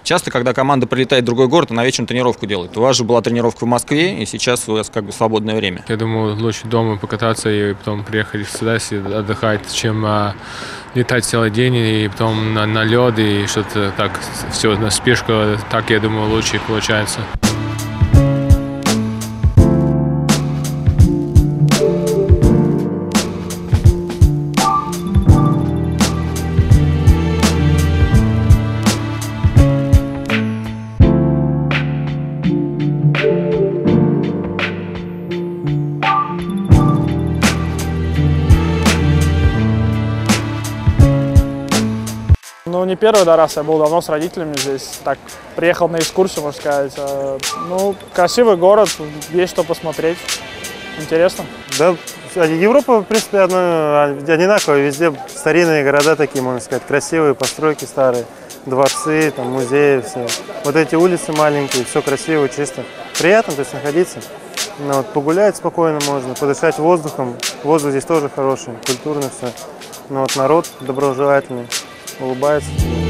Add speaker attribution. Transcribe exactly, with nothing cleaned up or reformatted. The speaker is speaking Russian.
Speaker 1: Часто, когда команда прилетает в другой город, она вечером тренировку делает. У вас же была тренировка в Москве, и сейчас у вас как бы свободное время.
Speaker 2: Я думаю, лучше дома покататься и потом приехать сюда отдыхать, чем а, летать целый день и потом на, на лед и что-то так, все на спешку. Так, я думаю, лучше получается.
Speaker 3: Ну, не первый да, раз, я был давно с родителями здесь, так, приехал на экскурсию, можно сказать. Ну, красивый город, есть что посмотреть, интересно.
Speaker 4: Да, Европа, в принципе, одна, одинаковая, везде старинные города такие, можно сказать, красивые постройки старые, дворцы, там, музеи, все. Вот эти улицы маленькие, все красиво, чисто. Приятно, то есть, находиться. Ну, вот, погулять спокойно можно, подышать воздухом, воздух здесь тоже хороший, культурный все. Ну, вот народ доброжелательный. Улыбается.